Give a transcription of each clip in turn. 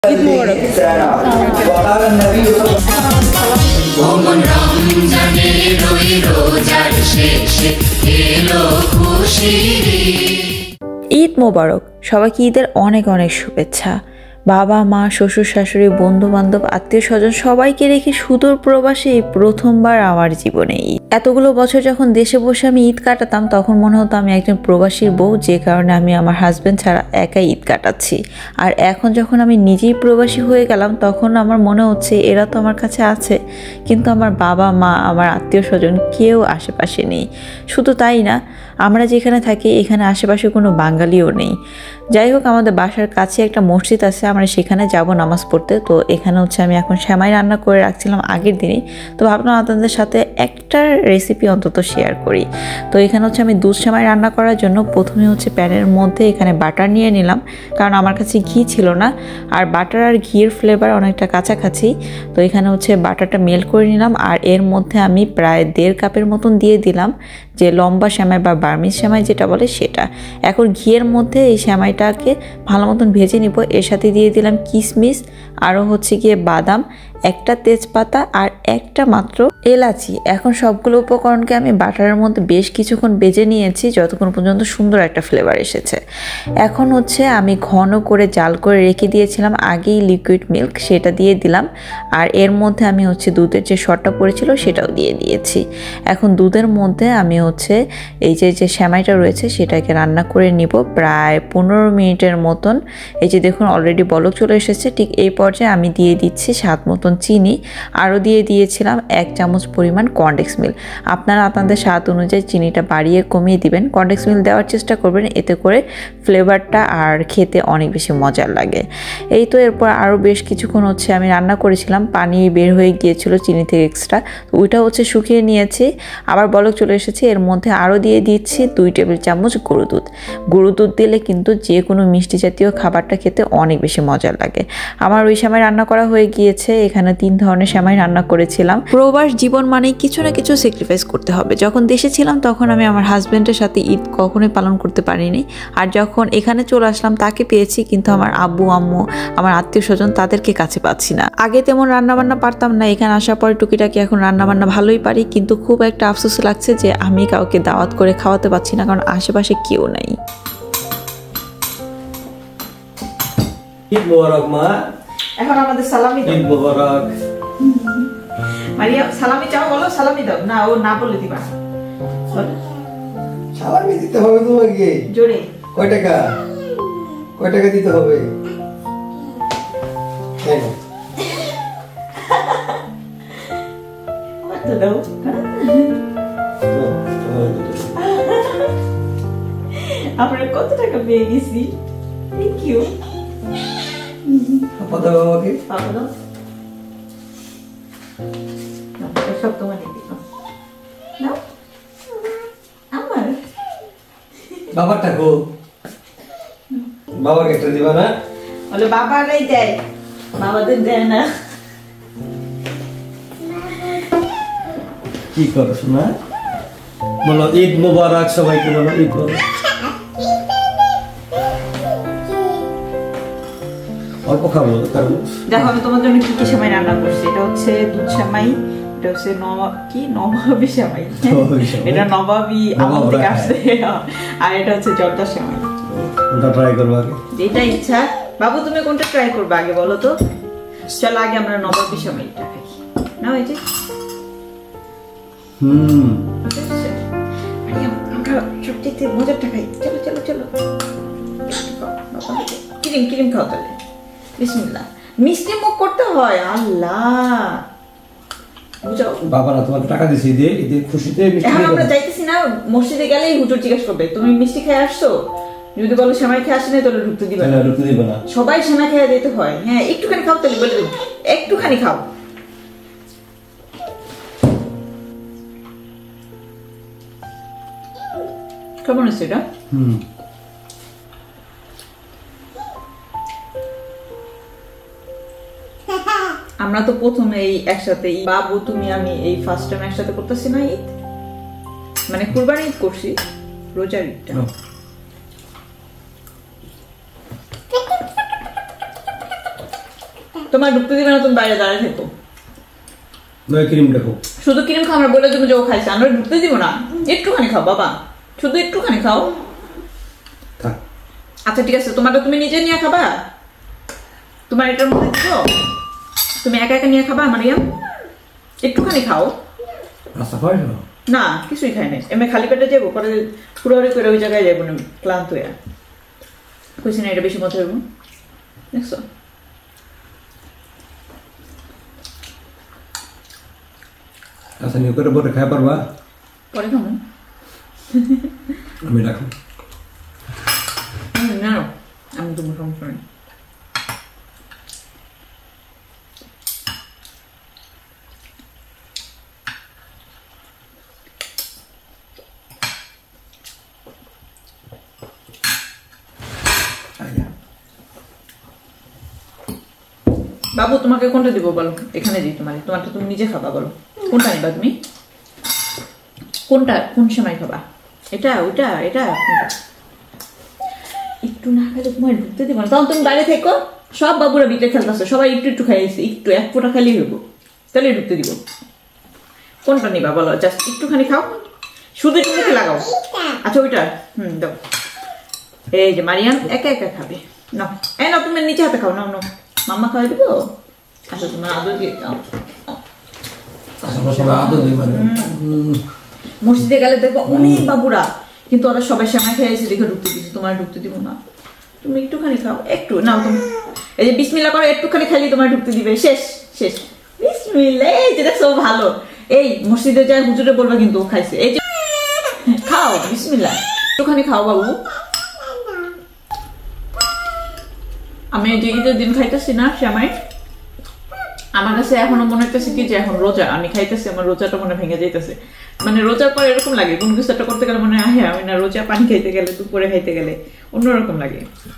ঈদ মোবারক। ঈদ মোবারক, সবাইকে ঈদের অনেক অনেক শুভেচ্ছা। বাবা মা শ্বশুর শাশুড়ি বন্ধু বান্ধব আত্মীয় স্বজন সবাইকে রেখে সুদূর প্রবাসে এই প্রথমবার আমার জীবনে ঈদ। এতগুলো বছর যখন দেশে বসে আমি ঈদ কাটাতাম তখন মনে হতো আমি একজন প্রবাসীর বউ, যে কারণে আমি আমার হাজব্যান্ড ছাড়া একাই ঈদ কাটাচ্ছি। আর এখন যখন আমি নিজেই প্রবাসী হয়ে গেলাম তখন আমার মনে হচ্ছে এরা তো আমার কাছে আছে, কিন্তু আমার বাবা মা আমার আত্মীয় স্বজন কেউ আশেপাশে নেই। শুধু তাই না, আমরা যেখানে থাকি এখানে আশেপাশে কোনো বাঙালিও নেই। যাই হোক, আমাদের বাসার কাছে একটা মসজিদ আছে, আমরা সেখানে যাব নামাজ পড়তে। তো এখানে আমি এখন সেমাই রান্না করে রাখছিলাম আগের দিনই, তো ভাবলাম আপনাদের সাথে একটা রেসিপি অন্তত শেয়ার করি। তো এখানে আমি দুধ সেমাই রান্না করার জন্য প্রথমে প্যানের মধ্যে এখানে বাটার নিয়ে নিলাম, কারণ আমার কাছে ঘি ছিল না, আর বাটার আর ঘির ফ্লেভার অনেকটা কাছাকাছি। তো এখানে বাটারটা মেল্ট করে নিলাম, আর এর মধ্যে আমি প্রায় 1.5 কাপের মতন দিয়ে দিলাম যে লম্বা সেমাই বা বার্মিজ সেমাই যেটা বলে সেটা। এখন ঘিয়ের মধ্যে এই সেমাইটাকে ভালো মতন ভেজে নিব। এর সাথে দিয়ে দিলাম কিশমিশ, আরও গিয়ে বাদাম, একটা তেজপাতা আর একটা মাত্র এলাচি। এখন সবগুলো উপকরণকে আমি বাটারের মধ্যে বেশ কিছুক্ষণ ভেজে নিয়েছি, যতক্ষণ পর্যন্ত সুন্দর একটা ফ্লেভার এসেছে। এখন আমি ঘন করে জাল করে রেখে দিয়েছিলাম আগেই লিকুইড মিল্ক, সেটা দিয়ে দিলাম। আর এর মধ্যে আমি দুধের যে শটটা পড়েছিল সেটাও দিয়ে দিয়েছি। এখন দুধের মধ্যে আমি এই যে সেমাইটা রয়েছে সেটাকে রান্না করে নিব প্রায় 15 মিনিটের মতন। এই যে দেখুন অলরেডি বলক চলে এসেছে। ঠিক এই পর্যায়ে আমি দিয়ে দিচ্ছি স্বাদ মতন চিনি, আরও দিয়ে দিয়েছিলাম 1 চামচ পরিমাণ কর্নডেক্স মিল্ক। আপনারা আপনাদের স্বাদ অনুযায়ী চিনিটা বাড়িয়ে কমিয়ে দিবেন। কর্নডেক্স মিল্ক দেওয়ার চেষ্টা করবেন, এতে করে ফ্লেভারটা আর খেতে অনেক বেশি মজার লাগে। এই তো এরপর আরও বেশ কিছুক্ষণ আমি রান্না করেছিলাম, পানি বের হয়ে গিয়েছিল চিনি থেকে এক্সট্রা, তো ওইটা শুকিয়ে নিয়েছি। আবার বলক চলে এসেছে। এর মধ্যে আরও দিয়ে দিচ্ছি 2 টেবিল চামচ গরু দুধ। গরু দুধ দিলে কিন্তু যে কোনো মিষ্টি জাতীয় খাবারটা খেতে অনেক বেশি মজার লাগে। আমার ওই সেমাই রান্না করা হয়ে গিয়েছে। এখানে 3 ধরনের সেমাই রান্না করেছিলাম। প্রবাস জীবন মানে কিছু না কিছু স্যাক্রিফাইস করতে হবে। যখন দেশে ছিলাম তখন আমি আমার হাজব্যান্ডের সাথে ঈদ কখনোই পালন করতে পারিনি, আর যখন এখানে চলে আসলাম তাকে পেয়েছি, কিন্তু আমার আব্বু আম্মু আমার আত্মীয় স্বজন তাদেরকে কাছে পাচ্ছি না। আগে তেমন রান্নাবান্না পারতাম না, এখানে আসার পরে টুকিটাকি এখন রান্নাবান্না ভালোই পারি, কিন্তু খুব একটা আফসোস লাগছে যে আমি কাউকে দাওয়াত করে খাওয়াতে পারছি না, কারণ আশেপাশে কেউ নাই। ঈদ মোবারক মা। এখন আমাদের সালামি দাও। ঈদ মোবারক। মারিয়া সালামি চাও, বলো সালামি দাও। না, ও না বলে দিবা। সালামি দিতে হবে তোমাকে। জোরে। কয় টাকা দিতে হবে? দাও। আমরা কত টাকা পেয়ে গেছি। Thank you. আপা দাও আমাকে। পাপা দাও। সব তোমার দিব। নাও। আমার বাবারটা গো। বাবাকে একটা দিবা না? বলে বাবারাই দেয়, বাবাদের দেয় না। কি করো শোনা? বলো ঈদ মোবারক, সবাইকে বলো ঈদ মোবারক। অল্প খাবো। দেখো আমি তোমার জন্য কি কি সেমাই রান্না করছি। এটা দুধ সেমাই, এটা নবাবি সেমাই, এটা নবাবি আমল থেকে আসছে, আর এটা জর্দা সেমাই। কোনটা ট্রাই করবো আগে? যেটা ইচ্ছা। বাবু তুমি কোনটা ট্রাই করবে আগে বলো তো? চলো আগে আমরা নবাবি সেমাইটা খাই। নাও এই যে। আমরা সবচেয়ে মজারটা খাই। চলো চলো চলো। ক্রিম খাও তাহলে। বিসমিল্লাহ। মিষ্টি মুখ করতে হয়। আল্লাহ, বুঝাও। বাবারা তোমার টাকা দিছি, ঈদে খুশিতে মিষ্টি। এখন আমরা যাইতেছি না, মসজিদে গেলেই হুজুর জিজ্ঞেস করবে তুমি মিষ্টি খেয়ে আসছো। যদি বলো সেমাই খেয়ে আসেনি তাহলে ঢুকতে দিবে না। সবাই সেমাই খেয়ে দিতে হয়। হ্যাঁ, একটুখানি খাও তাহলে বলে দেবো, একটুখানি খাও। কেমন হচ্ছে এটা? আমরা তো প্রথমে এই একসাথে বাবু তুমি আমি এই ফার্স্ট টাইম একসাথে করতেছি না ঈদ, মানে কুরবানি ঈদ করছি, রোজার ঈদটা। তোমার ঢুকতে দিবে না, তুমি বাইরে দাঁড়িয়ে থেকো। নয় ক্রিম দেখো, শুধু ক্রিম খাও, আমরা বলে দেবো যে ও খাইছে, আমরা ঢুকতে দিব না। একটুখানি খাও বাবা, শুধু একটুখানি খাও। থাক। আচ্ছা ঠিক আছে, তোমারটা তুমি নিজে নিয়ে খাবা, তোমার এটার মধ্যে দিও, তুমি একা একা নিয়ে খাবা। মারিয়াম একটুখানি খাও। আচ্ছা হয় না, না কিছুই খাই নাই, এমনি খালি পেটে যাবো, পরে পুরোপুরি করে ওই জায়গায় যাবো না, ক্লান্ত হয়ে। কইছি না এটা বেশি মজা হইব, দেখছো? আচ্ছা নিয়ে করে বলে খাই পারবা? পরে খাবো আমি রাখো। না আমি তোমার সমস্যা নেই। বাবু তোমাকে কোনটা দিব বলো, এখানে দিই তোমার, তোমারটা তুমি নিজে খাবা, বলো কোনটা নিবা তুমি, কোনটা কোন সময় খাবা, এটা ওইটা এটা কোনটা? একটু না খাইলে তোমার ঢুকতে দিব না, তখন তুমি বাইরে থেকো। সব বাবুরা বিটে খেলতেছে, সবাই একটু একটু খাইছে, একটু এক ফোঁটা খালি হইব, তাহলে ঢুকতে দিব। কোনটা নিবা বলো, জাস্ট একটুখানি খাও, শুধু একটু মুখে লাগাও। আচ্ছা ওইটা দাও। এই যে মারিয়াম একা একা খাবে, নাও এই নাও, তুমি নিচে হাতে খাও, নাও নাও, মাম্মা খাওয়াই দিব। আচ্ছা তোমার আদর দিয়ে দাও। মসজিদে গেলে দেখবো অনেক বাবুরা, কিন্তু ওরা সবাই সেমাই খেয়েছে দেখে ঢুকতে দিচ্ছে, তোমার ঢুকতে দিব না। তুমি একটুখানি খাও, একটু নাও তুমি। এই যে বিসমিল্লাহ করো, একটুখানি খালি তোমার ঢুকতে দিবে, শেষ শেষ। বিসমিল্লাহ, এই যে দেখছো ভালো। এই মসজিদে যায় হুজুরে বলবে কিন্তু ও খাইছে। এই যে খাও বিসমিল্লাহ, একটুখানি খাও বাবু। আমি যে ঈদের দিন খাইতেছি না সেমাই, আমার কাছে এখনো মনে হইতেছে কি যে এখন রোজা, আমি খাইতেছি, আমার রোজাটা মনে ভেঙে যাইতেছে। মানে রোজার পর এরকম লাগে, কোন কিছু একটা করতে গেলে মনে হয় হ্যাঁ আমি না রোজা, পানি খাইতে গেলে দুপুরে খাইতে গেলে অন্যরকম লাগে।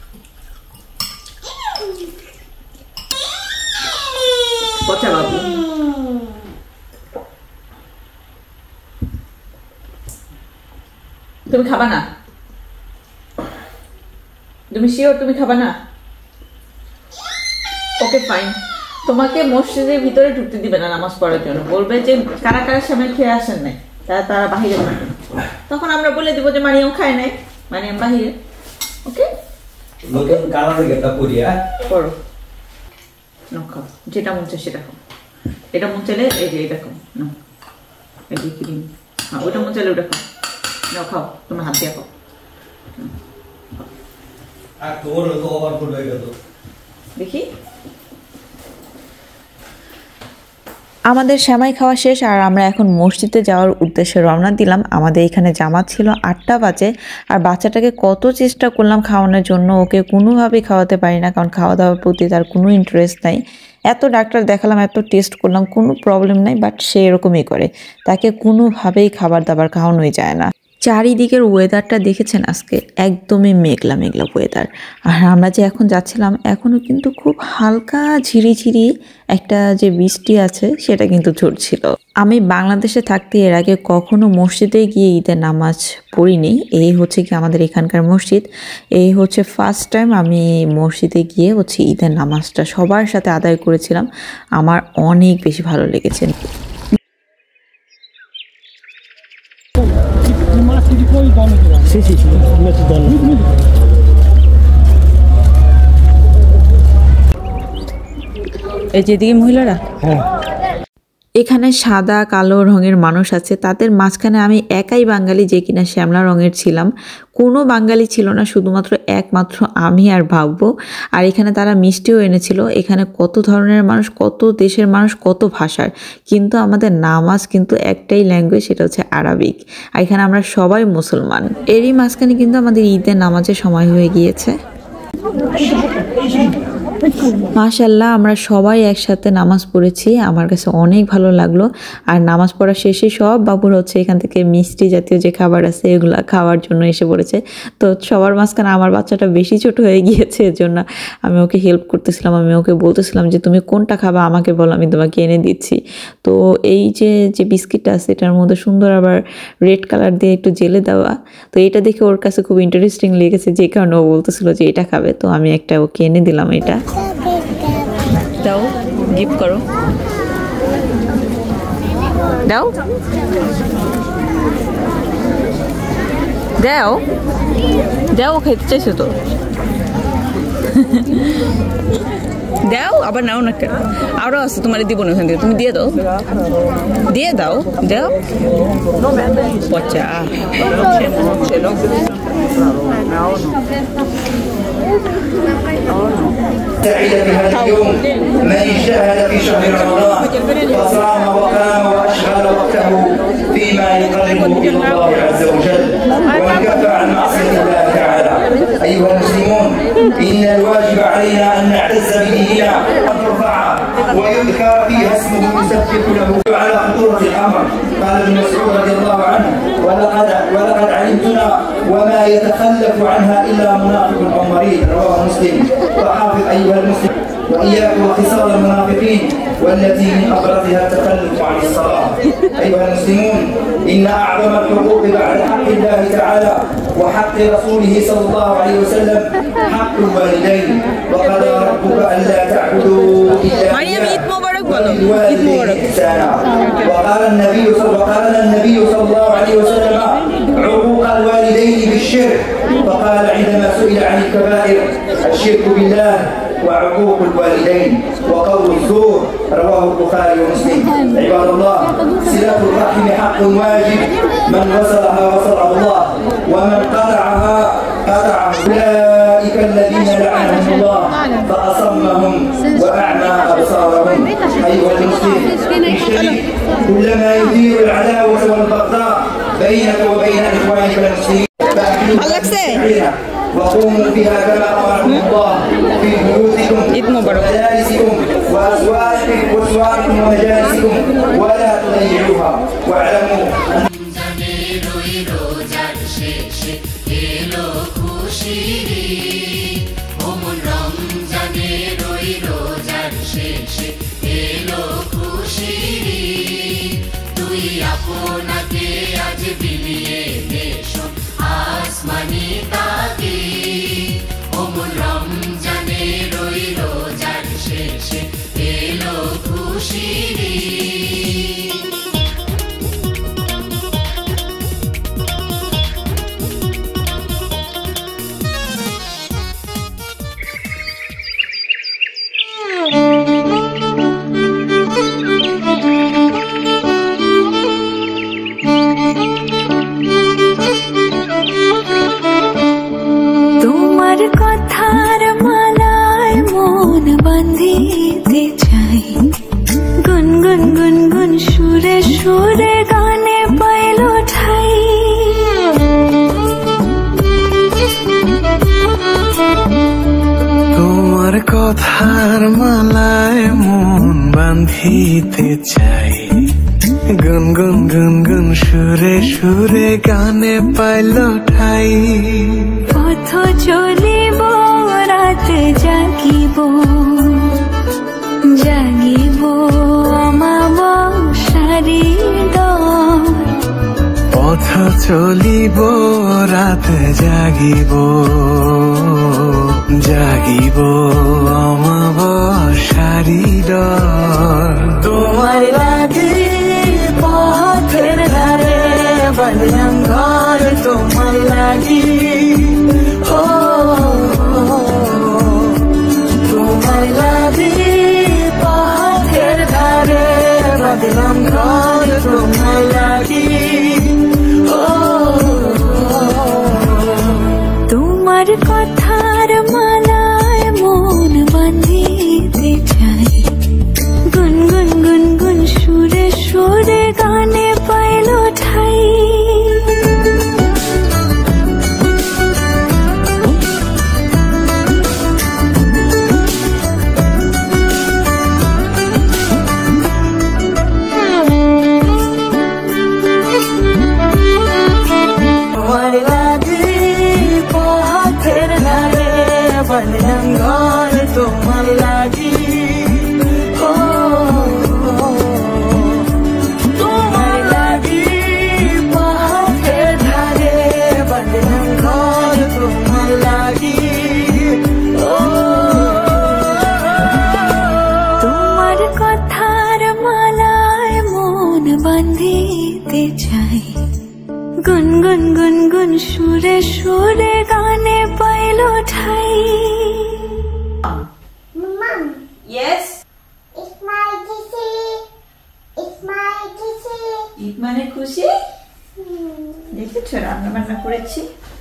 পচা বাবু, তুমি খাবা না? তুমি শিওর তুমি খাবা না? ওকে ফাইন, তোমাকে মসজিদের ভিতরে ঢুকতে দিবে না নামাজ পড়ার জন্য, বলবে যে কারা কারা সামনে খেয়ে আসেন নাই, তারা বাহিরে থাকবে। তখন আমরা বলে দিব যে মারিয়াম খায় নাই, মারিয়াম বাহিরে। ওকে নতুন কালারের গেটা পরিয়া করো, নাও খাও, যেটা মন চায় সেটা খাও। এটা মন চাইলে এই যে এটা খাও, নাও এই যে ক্রিম, হ্যাঁ ওইটা মন চাইলে ওটা খাও, নাও খাও, তোমার হাত দিয়ে খাও। আর তোর তো ওভার ফুড হয়ে গেল দেখি। আমাদের সেমাই খাওয়া শেষ আর আমরা এখন মসজিদে যাওয়ার উদ্দেশ্যে রওনা দিলাম। আমাদের এখানে জামাত ছিল 8টা বাজে, আর বাচ্চাটাকে কত চেষ্টা করলাম খাওয়ানোর জন্য, ওকে কোনোভাবেই খাওয়াতে পারি না, কারণ খাওয়া দাওয়ার প্রতি তার কোনো ইন্টারেস্ট নাই। এত ডাক্তার দেখালাম, এত টেস্ট করলাম, কোনো প্রবলেম নাই, বাট সে এরকমই করে, তাকে কোনোভাবেই খাবার দাবার খাওয়ানোই যায় না। চারিদিকের ওয়েদারটা দেখেছেন আজকে, একদমই মেঘলা মেঘলা ওয়েদার। আর আমরা যে এখন যাচ্ছিলাম, এখনও কিন্তু খুব হালকা ঝিরিঝিরি একটা যে বৃষ্টি আছে সেটা কিন্তু ঝরছিল। আমি বাংলাদেশে থাকতে এর আগে কখনো মসজিদে গিয়ে ঈদের নামাজ পড়িনি, এই হচ্ছে কি আমাদের এখানকার মসজিদ, এই হচ্ছে ফার্স্ট টাইম আমি মসজিদে গিয়ে হচ্ছে ঈদের নামাজটা সবার সাথে আদায় করেছিলাম। আমার অনেক বেশি ভালো লেগেছে। এই যেদিকে মহিলারা, এখানে সাদা কালো রঙের মানুষ আছে, তাদের মাঝখানে আমি একাই বাঙালি যে কিনা শ্যামলা রঙের ছিলাম। কোনো বাঙালি ছিল না, শুধুমাত্র একমাত্র আমি আর ভাববো। আর এখানে তারা মিষ্টিও এনেছিল। এখানে কত ধরনের মানুষ, কত দেশের মানুষ, কত ভাষার, কিন্তু আমাদের নামাজ কিন্তু একটাই ল্যাঙ্গুয়েজ, সেটা হচ্ছে আরবিক। আর এখানে আমরা সবাই মুসলমান। এরই মাঝখানে কিন্তু আমাদের ঈদের নামাজের সময় হয়ে গিয়েছে। মাশাআল্লাহ, আমরা সবাই একসাথে নামাজ পড়েছি, আমার কাছে অনেক ভালো লাগলো। আর নামাজ পড়া শেষে সব বাবুর হচ্ছে এখান থেকে মিষ্টি জাতীয় যে খাবার আছে এগুলা খাওয়ার জন্য এসে পড়েছে। তো সবার মাঝখানে আমার বাচ্চাটা বেশি ছোট হয়ে গিয়েছে, এর জন্য আমি ওকে হেল্প করতেছিলাম। আমি ওকে বলতেছিলাম যে তুমি কোনটা খাবা আমাকে বলো, আমি তোমাকে এনে দিচ্ছি। তো এই যে বিস্কিটটা আছে এটার মধ্যে সুন্দর আবার রেড কালার দিয়ে একটু জেলে দেওয়া, তো এটা দেখে ওর কাছে খুব ইন্টারেস্টিং লেগেছে, যে কারণে ও বলতেছিল যে এটা খাবে। তো আমি একটা ওকে এনে দিলাম এটা। দাও, গিফট করো, দাও দাও দাও, খাইতে চাইছো তো দাও, আবার নাও না কেন, আরো আছে তোমার দিব না ওখান থেকে, তুমি দিয়ে দাও, দিয়ে দাও, দাও পচা। سعيد بهذا اليوم من اجتهد في شهر رمضان وصام وقام واشغل وقته فيما يقربه الى الله عز وجل وانكف عن معصيه الله تعالى. ايها المسلمون، ان الواجب علينا ان نعتز بديننا وان ترفع ويذكر فيها اسمه يسبح له على خطوره الامر. قال ابن مسعود رضي الله عنه: ولقد علمتنا وما يتخلف عنها الا منافق او مريض. رواه مسلم. فحافظ ايها المسلم واياك وخصال المنافقين والتي من ابرزها التخلف عن الصلاه. ايها المسلمون، ان اعظم الحقوق بعد حق الله تعالى وحق رسوله صلى الله عليه وسلم حق الوالدين. وقضى ربك الا تعبدوا الا اياه وبالوالدين احسانا. وقال النبي صلى الله عليه وسلم: عقوق الوالدين بالشرك. فقال عندما سئل عن الكبائر: الشرك بالله وعقوق الوالدين وقول الزور. رواه البخاري ومسلم. عباد الله، صلة الرحم حق واجب، من وصلها وصله الله ومن قطعها قطعه. أولئك الذين لعنهم الله فأصمهم وأعمى أبصارهم. أيها المسلم، اجتنب كل ما يثير العداوة والبغضاء بينك وبين إخوانك المسلمين. وقوموا فيها كما امركم الله في بيوتكم ومجالسكم واسواقكم ومجالسكم ولا تضيعوها. واعلموا কথার মালায় মন বাঁধিতে চাই, গুনগুন গুনগুন সুরে সুরে গানে পাইল ঠাই। পথ চলিব রাতে জাগিব জাগিব আমাবস্যারি দর। পথ চলিব রাতে জাগিব জাগিব আমাবস্যারি ডর। তোমার লাগি পথের ধারে বানিলাম ঘর, তোমার লাগি ও তোমার লাগি পথের ধারে বানিলাম ঘর, তোমার লাগি ও তোমার কথার মালায় মন বাঁধিতে চাই, গুনগুন গুনগুন সুরে সুরে গানে পাইল ঠাই। গুনগুন গুনগুন সুরে সুরে গানে পাইল ঠাই yes It's my kissy. It's my kissy. Eid মানে খুশি দেখেছো রান্না বান্না করেছি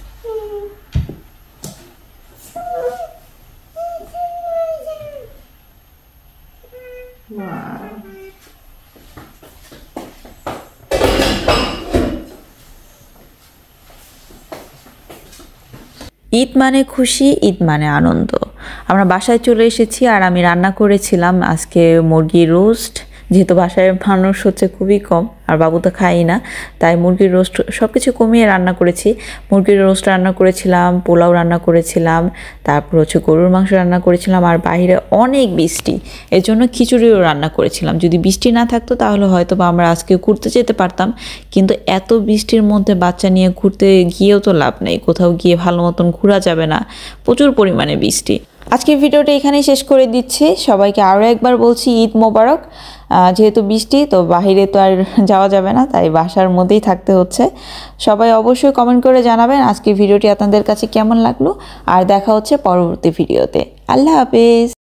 ঈদ মানে খুশি, ঈদ মানে আনন্দ। আমরা বাসায় চলে এসেছি আর আমি রান্না করেছিলাম আজকে মুরগির রোস্ট, যেহেতু বাসায় মানুষ হচ্ছে খুবই কম আর বাবু তো খাই না, তাই মুরগির রোস্ট সব কিছু কমিয়ে রান্না করেছি। মুরগির রোস্ট রান্না করেছিলাম, পোলাও রান্না করেছিলাম, তারপর হচ্ছে গরুর মাংস রান্না করেছিলাম, আর বাইরে অনেক বৃষ্টি, এর জন্য খিচুড়িও রান্না করেছিলাম। যদি বৃষ্টি না থাকতো তাহলে হয়তো বা আমরা আজকে ঘুরতে যেতে পারতাম, কিন্তু এত বৃষ্টির মধ্যে বাচ্চা নিয়ে ঘুরতে গিয়েও তো লাভ নেই, কোথাও গিয়ে ভালো মতন ঘোরা যাবে না, প্রচুর পরিমাণে বৃষ্টি। আজকের ভিডিওটা এখানেই শেষ করে দিচ্ছি। সবাইকে আরও একবার বলছি ঈদ মোবারক। যেহেতু বৃষ্টি তো বাইরে তো আর যাওয়া যাবে না, তাই বাসার মধ্যেই থাকতে হচ্ছে। সবাই অবশ্যই কমেন্ট করে জানাবেন আজকের ভিডিওটি আপনাদের কাছে কেমন লাগলো, আর দেখা হচ্ছে পরবর্তী ভিডিওতে। আল্লাহ হাফেজ।